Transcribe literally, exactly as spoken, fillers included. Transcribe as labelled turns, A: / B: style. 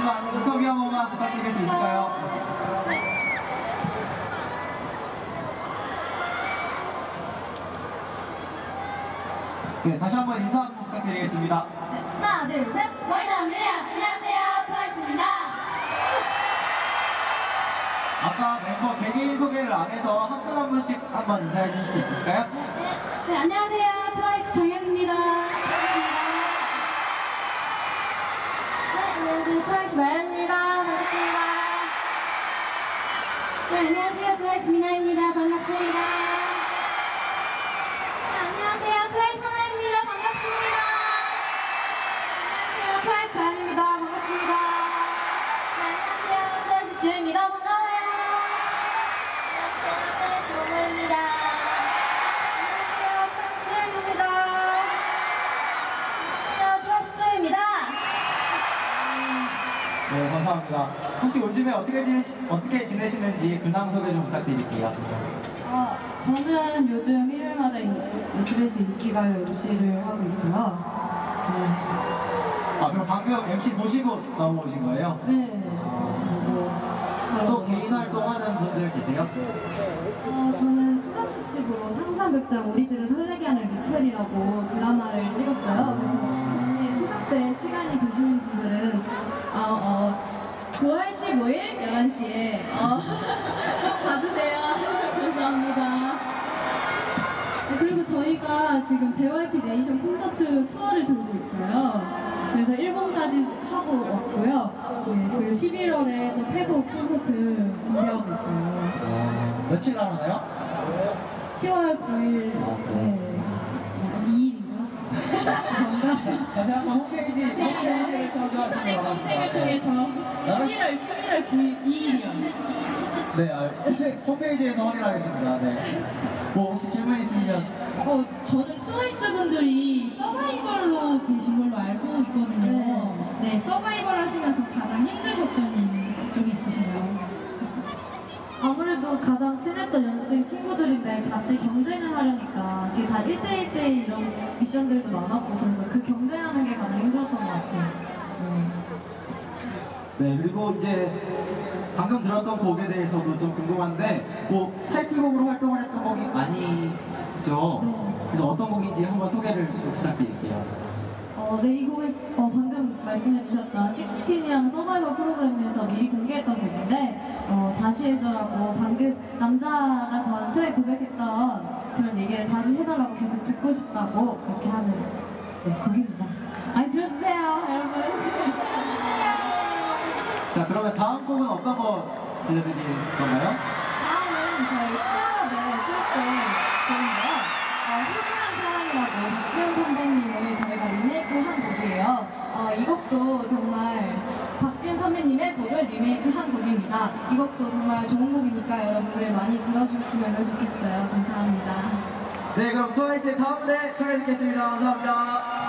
A: 잠깐 인터뷰 한 번만 부탁드릴 수 있을까요? 네, 다시 한번 인사 한번 부탁드리겠습니다.
B: 네, 하나, 둘, 셋. 와이너입니다. 안녕하세요, 트와이스입니다.
A: 아까 멤버 개개인 소개를 안 해서 한 분 한 분씩 한번 인사해 주실 수 있으실까요?
B: 네, 네 안녕하세요, 트와이스 정현입니다. 반갑습니다. 네, 안녕하세요, 트와이스 나연입니다. 반갑습니다. 네, 안녕하세요, 트와이스 미나입니다. 반갑습니다. 네, 안녕하세요, 트와이스 하나입니다. 반갑습니다. 안녕하세요, 트와이스 다현입니다. 반갑습니다. 네, 안녕하세요, 트와이스 지우입니다. 반가워요. 안녕하세요, 트와이스 모모입니다. 안녕하세요, 트와이스 지우입니다. 안녕하세요, 트와이스 지우입니다.
A: 네, 감사합니다. 혹시 요즘에 어떻게 지내시, 어떻게 지내시는지 근황 소개 좀 부탁드릴게요.
C: 아, 저는 요즘 일요일마다 에스비에스 인기가요 엠씨를 하고 있고요. 네.
A: 아, 그럼 방금 엠씨 보시고 넘어오신 거예요?
C: 네.
A: 아, 또 개인 활동하는 분들 계세요?
C: 아, 저는 추석 특집으로 상상극장 우리들을 설레게 하는 리플이라고 드라마를 찍었어요. 그래서 혹시 추석 때 시간이 되시는 분들은 어, 어, 구월 십오일 열한 시에 어, 꼭 봐주세요. 감사합니다. 네, 그리고 저희가 지금 제이와이피 네이션 콘서트 투어를 돌고 있어요. 그래서 일본까지 하고 왔고요. 네, 그리고 십일월에 또 태국 콘서트 준비하고 있어요.
A: 어, 며칠 남았나요?
C: 시월 구일, 네, 이 일인가? 감사합니다.
A: 자세한 건 홈페이지, 홈페이지를 참조하시면
C: 인터넷 검색을
A: 바랍니다.
C: 통해서 십일월 십일월 구일 이 일이요.
A: 네, 아, 홈페, 홈페이지에서 확인하겠습니다. 네. 뭐 혹시 질문 있으시면
C: 어, 저는 트와이스 분들이 서바이벌로 계신 걸로 알고 있거든요. 네, 서바이벌 하시면서 가장 힘드셨던 적이 있으신가요?
B: 아무래도 가장 친했던 연습생 친구들인데 같이 경쟁을 하려니까 이게 다 일 대 일 대 일 이런 미션들도 많았고 그래서 그 경쟁하는 게 가장 힘들었던 것 같아요. 음.
A: 네, 그리고 이제 방금 들었던 곡에 대해서도 좀 궁금한데 뭐 타이틀곡으로 활동을 했던 곡이 아니죠?
B: 네.
A: 그래서 어떤 곡인지 한번 소개를 좀 부탁드릴게요.
B: 어, 네, 이 곡을 어, 방금 말씀해주셨던 식스틴이라는 서바이벌 프로그램에서 미리 공개했던 곡인데 어, 다시 해줘라고 방금 남자가 저한테 고백했던 그런 얘기를 다시 해달라고 계속 듣고 싶다고 그렇게 하는 네, 곡입니다. 많이 들어주세요, 여러분.
A: 자, 그러면 다음 곡은 어떤 거 들려드릴 건가요?
B: 다음은 저희 치아럽의 수록곡 곡인데요. 어, 소중한 사랑이라고 박지훈 선배님을 저희가 리메이크한 곡이에요. 어, 이 곡도 정말 박지훈 선배님의 곡을 리메이크한 곡입니다. 이 곡도 정말 좋은 곡이니까 여러분들 많이 들어주셨으면 좋겠어요. 감사합니다.
A: 네, 그럼 트와이스의 다음 무대 촬영해 듣겠습니다. 감사합니다.